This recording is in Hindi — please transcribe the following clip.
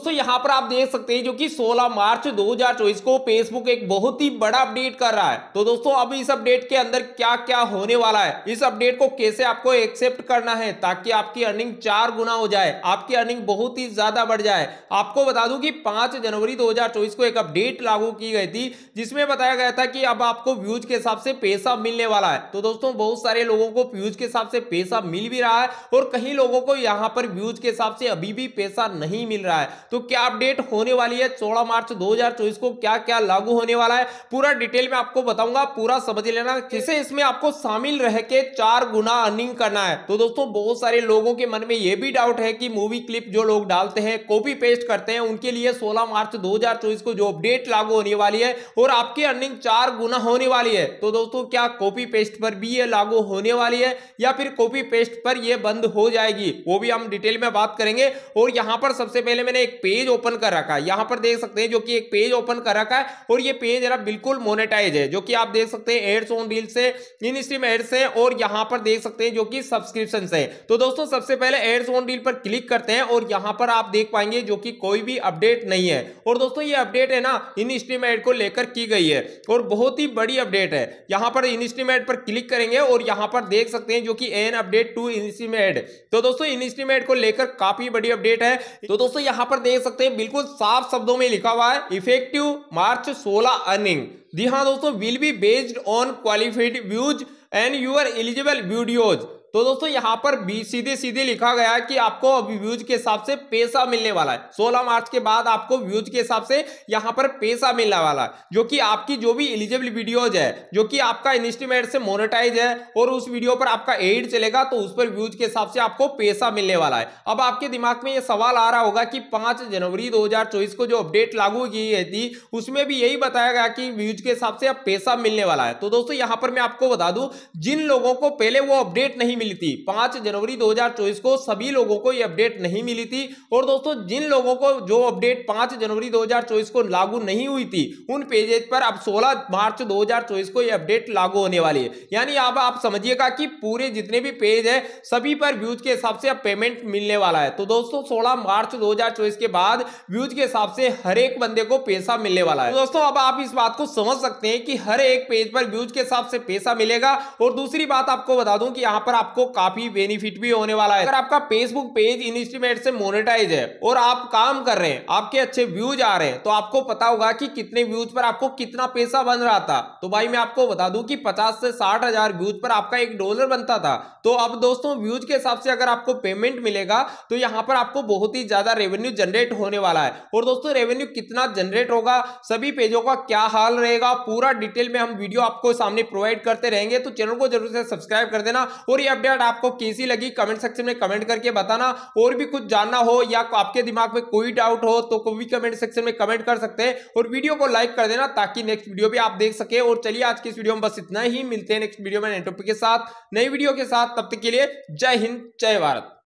दोस्तों यहाँ पर आप देख सकते हैं जो कि 16 मार्च 2024 को फेसबुक एक बहुत ही बड़ा अपडेट कर रहा है। तो दोस्तों अब इस अपडेट के अंदर क्या क्या होने वाला है, इस अपडेट को कैसे आपको एक्सेप्ट करना है ताकि आपकी अर्निंग 4 गुना हो जाए, आपकी अर्निंग बहुत ही ज्यादा बढ़ जाए। आपको बता दूं कि 5 जनवरी 2024 को एक अपडेट लागू की गई थी जिसमें बताया गया था कि अब आपको व्यूज के हिसाब से पैसा मिलने वाला है। तो दोस्तों बहुत सारे लोगों को व्यूज के हिसाब से पैसा मिल भी रहा है और कई लोगों को यहां पर व्यूज के हिसाब से अभी भी पैसा नहीं मिल रहा है। तो क्या अपडेट होने वाली है 16 मार्च 2024 को, क्या क्या लागू होने वाला है, पूरा डिटेल में आपको बताऊंगा, पूरा समझ लेना कैसे इसमें आपको शामिल रह के 4 गुना अर्निंग करना है। तो दोस्तों बहुत सारे लोगों के मन में यह भी डाउट है कि मूवी क्लिप जो लोग डालते हैं, कॉपी पेस्ट करते हैं, उनके लिए 16 मार्च 2024 को जो अपडेट लागू होने वाली है और आपकी अर्निंग 4 गुना होने वाली है। तो दोस्तों क्या कॉपी पेस्ट पर भी ये लागू होने वाली है या फिर कॉपी पेस्ट पर ये बंद हो जाएगी, वो भी हम डिटेल में बात करेंगे। और यहां पर सबसे पहले मैंने एक पेज ओपन कर रखा है, यहां पर देख सकते हैं जो कि एक पेज ओपन कर रखा है और ये पेज है ना बिल्कुल मोनेटाइज है, जो कि आप देख सकते हैं एड्स ऑन रील से, इन स्ट्रीम एड्स से और यहां पर देख सकते हैं जो कि सब्सक्रिप्शन से। तो दोस्तों सबसे पहले एड्स ऑन रील पर क्लिक करते हैं और यहां पर आप देख पाएंगे जो कि कोई भी अपडेट नहीं है। और दोस्तों ये अपडेट है ना इन स्ट्रीम एड को लेकर की गई है और बहुत ही बड़ी अपडेट है। यहां पर इन स्ट्रीम एड पर क्लिक करेंगे और यहां पर देख सकते हैं जो कि an update to in stream ad. तो दोस्तों इन स्ट्रीम एड को लेकर काफी बड़ी अपडेट है। तो दोस्तों यहां पर देख सकते हैं बिल्कुल साफ शब्दों में लिखा हुआ है इफेक्टिव मार्च 16 अर्निंग। जी हाँ दोस्तों, will be based on qualified views and your eligible videos. तो दोस्तों यहां पर भी सीधे सीधे लिखा गया है कि आपको अभी व्यूज के हिसाब से पैसा मिलने वाला है। 16 मार्च के बाद आपको व्यूज के हिसाब से यहां पर पैसा मिलने वाला है, जो कि आपकी जो भी एलिजिबल वीडियोज है, जो कि आपका इंस्ट्रीमेट से मोनेटाइज है और उस वीडियो पर आपका एड चलेगा तो उस पर व्यूज के हिसाब से आपको पैसा मिलने वाला है। अब आपके दिमाग में यह सवाल आ रहा होगा कि 5 जनवरी 2024 को जो अपडेट लागू की गई थी उसमें भी यही बताया गया कि व्यूज के हिसाब से अब पैसा मिलने वाला है। तो दोस्तों यहां पर मैं आपको बता दूं, जिन लोगों को पहले वो अपडेट नहीं मिली थी 5 जनवरी 2024 को, सभी लोगों को ये अपडेट नहीं मिली थी। और दोस्तों जिन लोगों को जो अपडेट 5 जनवरी 2024 को लागू नहीं हुई थी उन पेजेज पर अब 16 मार्च 2024 को ये अपडेट लागू होने वाली है। यानी अब आप समझिएगा कि पूरे जितने भी पेज है सभी पर व्यूज के हिसाब से अब पेमेंट मिलने वाला है। तो दोस्तों 16 मार्च 2024 के बाद व्यूज के हिसाब से हर एक बंदे को पैसा मिलने वाला है। तो दोस्तों अब आप इस बात को समझ सकते हैं कि हर एक पेज पर व्यूज के हिसाब से पैसा मिलेगा। और दूसरी बात आपको बता दूं कि यहां पर आपको काफी बेनिफिट भी होने वाला है। अगर आपका फेसबुक पेज इंस्ट्रीमेट से मोनेटाइज है और आप काम कर रहे हैं, आपके अच्छे व्यूज आ रहे हैं, तो आपको पता होगा कि कितने व्यूज पर आपको कितना पैसा बन रहा था। तो भाई मैं आपको बता दूं कि 50 से 60 हजार व्यूज पर आपका $1 बनता था। तो अब दोस्तों व्यूज के हिसाब से अगर आपको पेमेंट मिलेगा तो यहां पर आपको बहुत ही ज्यादा रेवेन्यू जनरेट होने वाला है। और दोस्तों रेवेन्यू कितना जनरेट होगा, सभी पेजों का क्या हाल रहेगा, पूरा डिटेल में हम वीडियो आपको सामने प्रोवाइड करते रहेंगे। तो चैनल को जरूर से सब्सक्राइब कर देना और ये अपडेट आपको कैसी लगी कमेंट सेक्शन में कमेंट करके बताना। और भी कुछ जानना हो या आपके दिमाग में कोई डाउट हो तो कोई भी कमेंट सेक्शन में कमेंट कर सकते हैं और वीडियो को लाइक कर देना ताकि नेक्स्ट वीडियो भी आप देख सके। और चलिए आज की इस वीडियो में बस इतना ही, मिलते हैं नेक्स्ट वीडियो में नए टॉपिक के साथ, नई वीडियो के साथ। तब तक के लिए जय हिंद जय भारत।